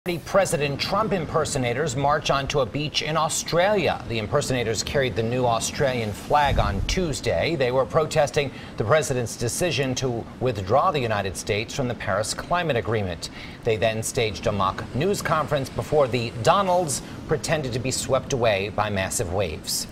President Trump impersonators march onto a beach in Australia. The impersonators carried the new Australian flag on Tuesday. They were protesting the president's decision to withdraw the United States from the Paris Climate Agreement. They then staged a mock news conference before the Donalds pretended to be swept away by massive waves.